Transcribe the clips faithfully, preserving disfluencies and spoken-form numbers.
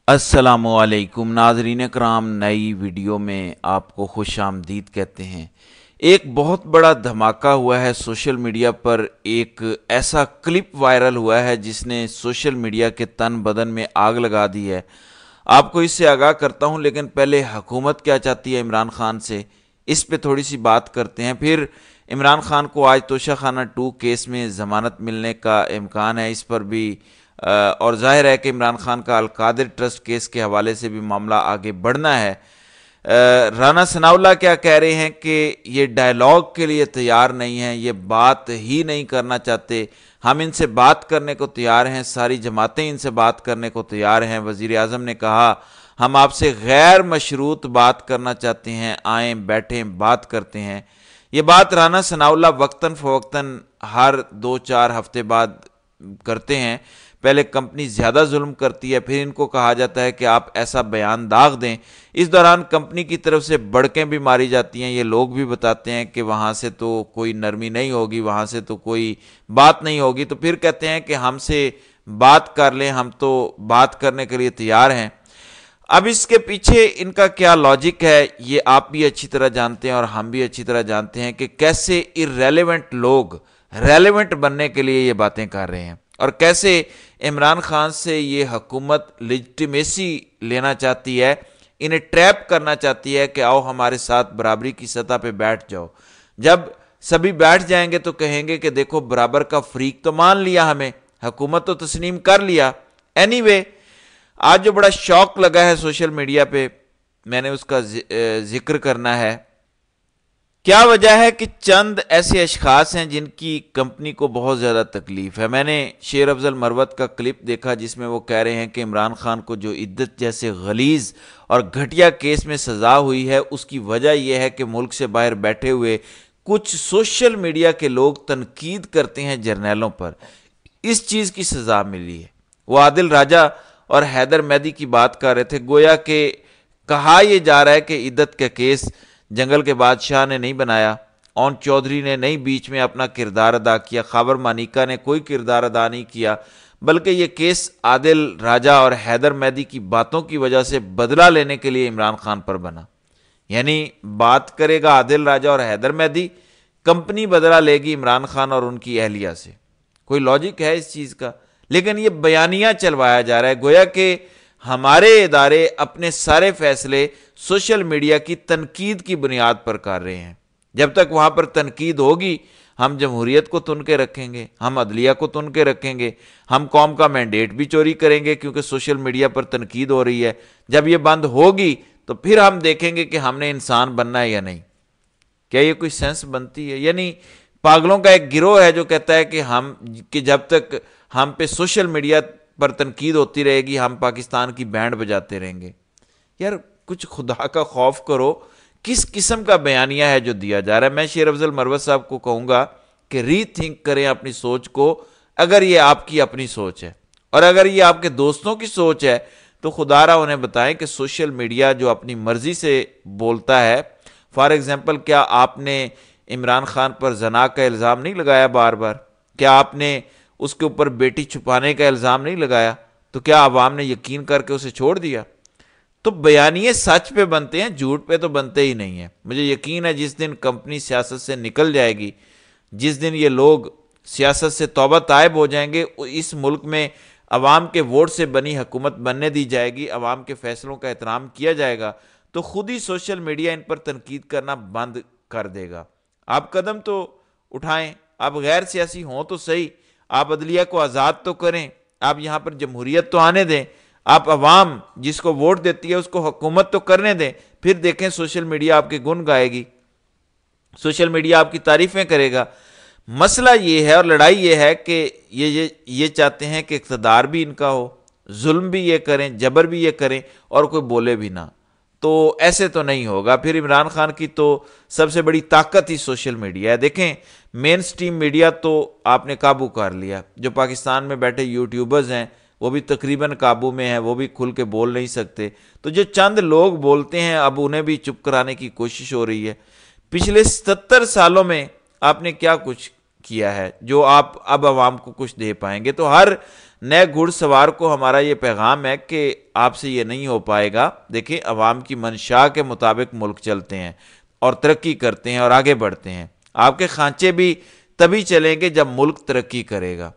السلام علیکم ناظرین کرام، نئی ویڈیو میں آپ کو خوش آمدید کہتے ہیں۔ ایک بہت بڑا دھماکہ ہوا ہے سوشل میڈیا پر۔ ایک ایسا کلپ وائرل ہوا ہے جس نے سوشل میڈیا کے تن بدن میں آگ لگا دی ہے۔ آپ کو اس سے آگاہ کرتا ہوں، لیکن پہلے حکومت کیا چاہتی ہے عمران خان سے، اس پہ تھوڑی سی بات کرتے ہیں۔ پھر عمران خان کو آج توشہ خانہ ٹو کیس میں ضمانت ملنے کا امکان ہے، اس پر بھی اور ظاہر ہے کہ عمران خان کا القادر ٹرسٹ کیس کے حوالے سے بھی معاملہ آگے بڑھنا ہے۔ رانا ثناء اللہ کیا کہہ رہے ہیں کہ یہ ڈائیلاگ کے لیے تیار نہیں ہیں، یہ بات ہی نہیں کرنا چاہتے، ہم ان سے بات کرنے کو تیار ہیں، ساری جماعتیں ان سے بات کرنے کو تیار ہیں۔ وزیر اعظم نے کہا ہم آپ سے غیر مشروط بات کرنا چاہتے ہیں، آئیں بیٹھیں بات کرتے ہیں۔ یہ بات رانا ثناء اللہ وقتاً فوقتاً ہر دو چار ہفتے بعد کرتے ہیں۔ پہلے کمپنی زیادہ ظلم کرتی ہے، پھر ان کو کہا جاتا ہے کہ آپ ایسا بیان داغ دیں۔ اس دوران کمپنی کی طرف سے بڑکیں بھی ماری جاتی ہیں، یہ لوگ بھی بتاتے ہیں کہ وہاں سے تو کوئی نرمی نہیں ہوگی، وہاں سے تو کوئی بات نہیں ہوگی، تو پھر کہتے ہیں کہ ہم سے بات کر لیں، ہم تو بات کرنے کے لیے تیار ہیں۔ اب اس کے پیچھے ان کا کیا لاجک ہے یہ آپ بھی اچھی طرح جانتے ہیں اور ہم بھی اچھی طرح جانتے ہیں کہ کیسے ارریلیونٹ لوگ ریلیونٹ بننے کے لیے یہ باتیں کر رہے ہیں، اور کیسے عمران خان سے یہ حکومت لیجٹیمیسی لینا چاہتی ہے، انہیں ٹریپ کرنا چاہتی ہے کہ آؤ ہمارے ساتھ برابری کی سطح پہ بیٹھ جاؤ۔ جب سبھی بیٹھ جائیں گے تو کہیں گے کہ دیکھو برابر کا فریق تو مان لیا، ہمیں حکومت تو تسلیم کر لیا۔ اینی وے آج جو بڑا شوق لگا ہے سوشل میڈیا پہ، میں نے اس کا ذکر کرنا ہے۔ کیا وجہ ہے کہ چند ایسے اشخاص ہیں جن کی کمپنی کو بہت زیادہ تکلیف ہے۔ میں نے شیر افضل مروت کا کلپ دیکھا جس میں وہ کہہ رہے ہیں کہ عمران خان کو جو عدت جیسے غلیظ اور گھٹیا کیس میں سزا ہوئی ہے، اس کی وجہ یہ ہے کہ ملک سے باہر بیٹھے ہوئے کچھ سوشل میڈیا کے لوگ تنقید کرتے ہیں جرنیلوں پر، اس چیز کی سزا ملی ہے۔ وہ عادل راجہ اور حیدر مہدی کی بات کر رہے تھے، گویا کہ کہا یہ جا رہا ہے کہ عدت کا کیس جنگل کے بادشاہ نے نہیں بنایا، اون چودھری نے نہیں بیچ میں اپنا کردار ادا کیا، خاور مانیکا نے کوئی کردار ادا نہیں کیا، بلکہ یہ کیس عادل راجہ اور حیدر مہدی کی باتوں کی وجہ سے بدلہ لینے کے لیے عمران خان پر بنا۔ یعنی بات کرے گا عادل راجہ اور حیدر مہدی، کمپنی بدلہ لے گی عمران خان اور ان کی اہلیہ سے۔ کوئی لاجک ہے اس چیز کا؟ لیکن یہ بیانیہ چلوایا جا رہا ہے، گویا کہ ہمارے ادارے اپنے سارے فیصلے سوشل میڈیا کی تنقید کی بنیاد پر کر رہے ہیں۔ جب تک وہاں پر تنقید ہوگی ہم جمہوریت کو تن کے رکھیں گے، ہم عدلیہ کو تن کے رکھیں گے، ہم قوم کا مینڈیٹ بھی چوری کریں گے کیونکہ سوشل میڈیا پر تنقید ہو رہی ہے۔ جب یہ بند ہوگی تو پھر ہم دیکھیں گے کہ ہم نے انسان بننا ہے یا نہیں۔ کیا یہ کوئی سینس بنتی ہے؟ یعنی پاگلوں کا ایک گروہ ہے جو کہتا ہے کہ ہم کہ جب تک ہم پہ سوشل میڈیا پر تنقید ہوتی رہے گی ہم پاکستان کی بینڈ بجاتے رہیں گے۔ یار کچھ خدا کا خوف کرو، کس قسم کا بیانیہ ہے جو دیا جا رہا ہے؟ میں شیر افضل مروت صاحب کو کہوں گا کہ ری تھنک کریں اپنی سوچ کو، اگر یہ آپ کی اپنی سوچ ہے، اور اگر یہ آپ کے دوستوں کی سوچ ہے تو خدا را انہیں بتائیں کہ سوشل میڈیا جو اپنی مرضی سے بولتا ہے، فار ایگزامپل کیا آپ نے عمران خان پر زنا کا الزام نہیں لگایا بار بار؟ کیا آپ نے اس کے اوپر بیٹی چھپانے کا الزام نہیں لگایا؟ تو کیا عوام نے یقین کر کے اسے چھوڑ دیا؟ تو بیانیے سچ پہ بنتے ہیں، جھوٹ پہ تو بنتے ہی نہیں ہیں۔ مجھے یقین ہے جس دن کمپنی سیاست سے نکل جائے گی، جس دن یہ لوگ سیاست سے توبہ طائب ہو جائیں گے، اس ملک میں عوام کے ووٹ سے بنی حکومت بننے دی جائے گی، عوام کے فیصلوں کا احترام کیا جائے گا، تو خود ہی سوشل میڈیا ان پر تنقید کرنا بند کر دے گا۔ آپ قدم تو اٹھائیں، آپ غیر سیاسی ہوں تو صحیح، آپ عدلیہ کو آزاد تو کریں، آپ یہاں پر جمہوریت تو آنے دیں، آپ عوام جس کو ووٹ دیتی ہے اس کو حکومت تو کرنے دیں، پھر دیکھیں سوشل میڈیا آپ کے گن گائے گی، سوشل میڈیا آپ کی تعریفیں کرے گا۔ مسئلہ یہ ہے اور لڑائی یہ ہے کہ یہ یہ یہ چاہتے ہیں کہ اقتدار بھی ان کا ہو، ظلم بھی یہ کریں، جبر بھی یہ کریں، اور کوئی بولے بھی نہ، تو ایسے تو نہیں ہوگا۔ پھر عمران خان کی تو سب سے بڑی طاقت ہی سوشل میڈیا ہے۔ دیکھیں مین سٹریم میڈیا تو آپ نے قابو کر لیا، جو پاکستان میں بیٹھے یوٹیوبرز ہیں وہ بھی تقریباً قابو میں ہیں، وہ بھی کھل کے بول نہیں سکتے، تو جو چند لوگ بولتے ہیں اب انہیں بھی چپ کرانے کی کوشش ہو رہی ہے۔ پچھلے ستر سالوں میں آپ نے کیا کچھ کیا ہے جو آپ اب عوام کو کچھ دے پائیں گے؟ تو ہر نئے گھڑ سوار کو ہمارا یہ پیغام ہے کہ آپ سے یہ نہیں ہو پائے گا۔ دیکھیں، عوام کی منشا کے مطابق ملک چلتے ہیں اور ترقی کرتے ہیں اور آگے بڑھتے ہیں۔ آپ کے خانچے بھی تبھی چلیں گے جب ملک ترقی کرے گا۔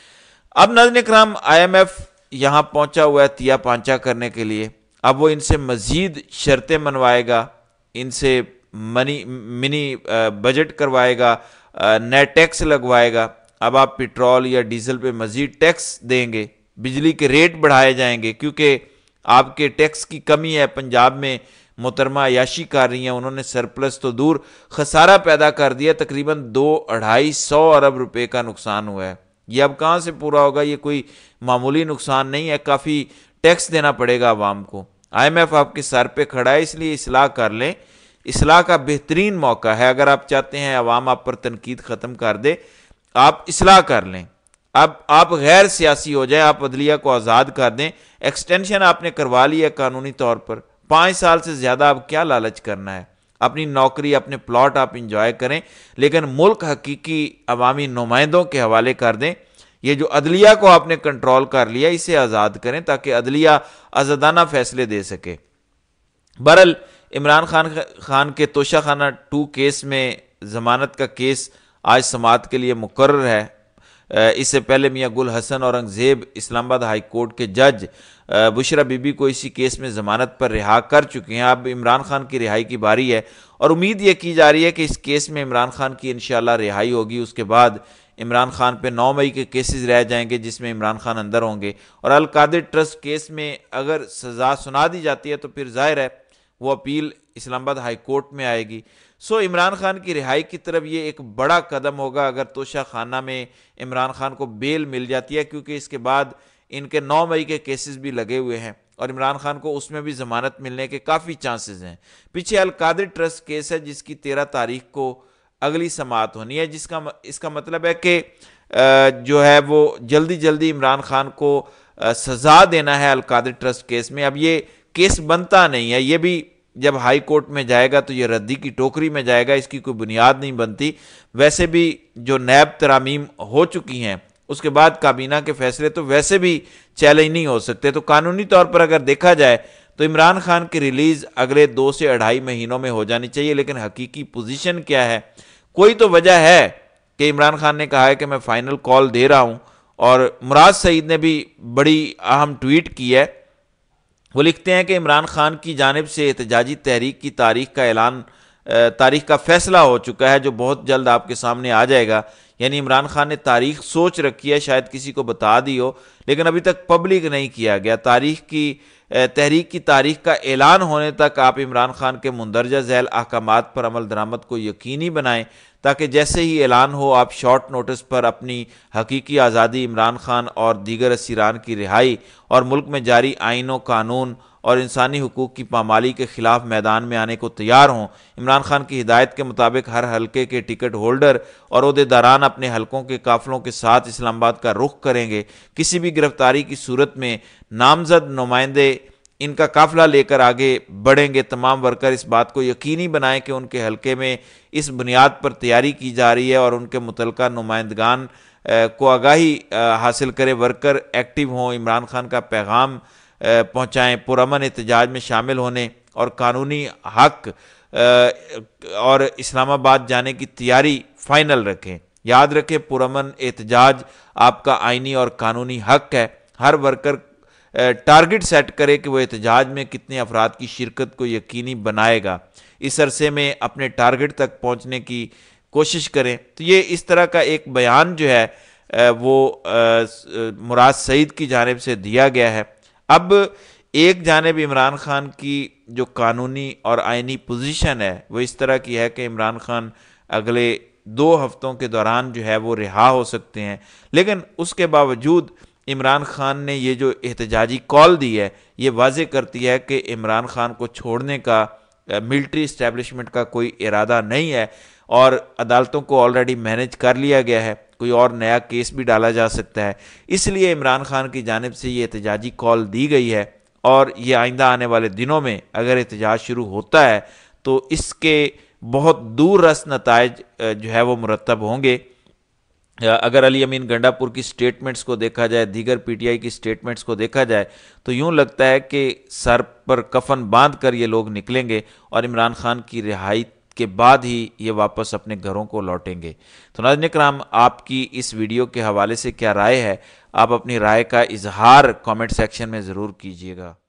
اب ناظرین کرام، آئی ایم ایف یہاں پہنچا ہوا ہے تیا پانچا کرنے کے لیے۔ اب وہ ان سے مزید شرطیں منوائے گا، ان سے منی منی بجٹ کروائے گا، نئے ٹیکس لگوائے گا۔ اب آپ پیٹرول یا ڈیزل پہ مزید ٹیکس دیں گے، بجلی کے ریٹ بڑھائے جائیں گے، کیونکہ آپ کے ٹیکس کی کمی ہے۔ پنجاب میں محترمہ عیاشی کر رہی ہیں، انہوں نے سرپلس تو دور خسارہ پیدا کر دیا، تقریباً دو اڑھائی سو ارب روپے کا نقصان ہوا ہے۔ یہ اب کہاں سے پورا ہوگا؟ یہ کوئی معمولی نقصان نہیں ہے، کافی ٹیکس دینا پڑے گا عوام کو۔ آئی ایم ایف آپ کے سر پہ کھڑا ہے، اس لیے اصلاح کر لیں۔ اصلاح کا بہترین موقع ہے۔ اگر آپ چاہتے ہیں عوام آپ پر تنقید ختم کر دے، آپ اصلاح کر لیں۔ اب آپ غیر سیاسی ہو جائیں، آپ عدلیہ کو آزاد کر دیں۔ ایکسٹینشن آپ نے کروا لی ہے قانونی طور پر، پانچ سال سے زیادہ آپ کیا لالچ کرنا ہے؟ اپنی نوکری، اپنے پلاٹ آپ انجوائے کریں، لیکن ملک حقیقی عوامی نمائندوں کے حوالے کر دیں۔ یہ جو عدلیہ کو آپ نے کنٹرول کر لیا، اسے آزاد کریں تاکہ عدلیہ آزادانہ فیصلے دے سکے۔ بہرحال عمران خان خان کے توشہ خانہ ٹو کیس میں ضمانت کا کیس آج سماعت کے لیے مقرر ہے۔ اس سے پہلے میاں گل حسن اورنگزیب اسلام آباد ہائی کورٹ کے جج بشرا بی بی کو اسی کیس میں ضمانت پر رہا کر چکے ہیں۔ اب عمران خان کی رہائی کی باری ہے، اور امید یہ کی جا رہی ہے کہ اس کیس میں عمران خان کی انشاءاللہ رہائی ہوگی۔ اس کے بعد عمران خان پہ نو مئی کے کیسز رہ جائیں گے جس میں عمران خان اندر ہوں گے، اور القادر ٹرسٹ کیس میں اگر سزا سنا دی جاتی ہے تو پھر ظاہر ہے وہ اپیل اسلام آباد ہائی کورٹ میں آئے گی۔ سو عمران خان کی رہائی کی طرف یہ ایک بڑا قدم ہوگا اگر توشہ خانہ میں عمران خان کو بیل مل جاتی ہے، کیونکہ اس کے بعد ان کے نو مئی کے کیسز بھی لگے ہوئے ہیں اور عمران خان کو اس میں بھی ضمانت ملنے کے کافی چانسز ہیں۔ پیچھے القادر ٹرسٹ کیس ہے جس کی تیرہ تاریخ کو اگلی سماعت ہونی ہے، جس کا اس کا مطلب ہے کہ جو ہے وہ جلدی جلدی عمران خان کو سزا دینا ہے القادر ٹرسٹ کیس میں۔ اب یہ کیس بنتا نہیں ہے، یہ بھی جب ہائی کورٹ میں جائے گا تو یہ ردی کی ٹوکری میں جائے گا، اس کی کوئی بنیاد نہیں بنتی۔ ویسے بھی جو نیب ترامیم ہو چکی ہیں، اس کے بعد کابینہ کے فیصلے تو ویسے بھی چیلنج نہیں ہو سکتے۔ تو قانونی طور پر اگر دیکھا جائے تو عمران خان کی ریلیز اگلے دو سے اڑھائی مہینوں میں ہو جانی چاہیے، لیکن حقیقی پوزیشن کیا ہے؟ کوئی تو وجہ ہے کہ عمران خان نے کہا ہے کہ میں فائنل کال دے رہا ہوں، اور مراد سعید نے بھی بڑی اہم ٹویٹ کی ہے۔ وہ لکھتے ہیں کہ عمران خان کی جانب سے احتجاجی تحریک کی تاریخ کا اعلان تاریخ کا فیصلہ ہو چکا ہے، جو بہت جلد آپ کے سامنے آ جائے گا۔ یعنی عمران خان نے تاریخ سوچ رکھی ہے، شاید کسی کو بتا دی ہو، لیکن ابھی تک پبلک نہیں کیا گیا۔ تاریخ کی تحریک کی تاریخ کا اعلان ہونے تک آپ عمران خان کے مندرجہ ذیل احکامات پر عمل درآمد کو یقینی بنائیں، تاکہ جیسے ہی اعلان ہو آپ شارٹ نوٹس پر اپنی حقیقی آزادی، عمران خان اور دیگر اسیران کی رہائی اور ملک میں جاری آئین و قانون اور انسانی حقوق کی پامالی کے خلاف میدان میں آنے کو تیار ہوں۔ عمران خان کی ہدایت کے مطابق ہر حلقے کے ٹکٹ ہولڈر اور عہدیداران اپنے حلقوں کے قافلوں کے ساتھ اسلام آباد کا رخ کریں گے۔ کسی بھی گرفتاری کی صورت میں نامزد نمائندے ان کا قافلہ لے کر آگے بڑھیں گے۔ تمام ورکر اس بات کو یقینی بنائیں کہ ان کے حلقے میں اس بنیاد پر تیاری کی جا رہی ہے اور ان کے متعلقہ نمائندگان کو آگاہی حاصل کرے۔ ورکر ایکٹیو ہوں، عمران خان کا پیغام پہنچائیں، پرامن احتجاج میں شامل ہونے اور قانونی حق اور اسلام آباد جانے کی تیاری فائنل رکھیں۔ یاد رکھیں، پرامن احتجاج آپ کا آئینی اور قانونی حق ہے۔ ہر ورکر ٹارگٹ سیٹ کرے کہ وہ احتجاج میں کتنے افراد کی شرکت کو یقینی بنائے گا، اس عرصے میں اپنے ٹارگٹ تک پہنچنے کی کوشش کریں۔ تو یہ اس طرح کا ایک بیان جو ہے وہ مراد سعید کی جانب سے دیا گیا ہے۔ اب ایک جانب عمران خان کی جو قانونی اور آئینی پوزیشن ہے وہ اس طرح کی ہے کہ عمران خان اگلے دو ہفتوں کے دوران جو ہے وہ رہا ہو سکتے ہیں، لیکن اس کے باوجود عمران خان نے یہ جو احتجاجی کال دی ہے یہ واضح کرتی ہے کہ عمران خان کو چھوڑنے کا ملٹری اسٹیبلشمنٹ کا کوئی ارادہ نہیں ہے، اور عدالتوں کو آلریڈی مینیج کر لیا گیا ہے، کوئی اور نیا کیس بھی ڈالا جا سکتا ہے۔ اس لیے عمران خان کی جانب سے یہ احتجاجی کال دی گئی ہے، اور یہ آئندہ آنے والے دنوں میں اگر احتجاج شروع ہوتا ہے تو اس کے بہت دور رس نتائج جو ہے وہ مرتب ہوں گے۔ अगर अली अमीन गंडापुर की स्टेटमेंट्स को देखा जाए, दीगर पीटीआई की स्टेटमेंट्स को देखा जाए, तो यूं लगता है कि सर पर कफन बांध कर ये लोग निकलेंगे और इमरान खान की रिहाई के बाद ही ये वापस अपने घरों को लौटेंगे। तो नाज़रीन इकराम, आपकी इस वीडियो के हवाले से क्या राय है? आप अपनी राय का इजहार कमेंट सेक्शन में ज़रूर कीजिएगा।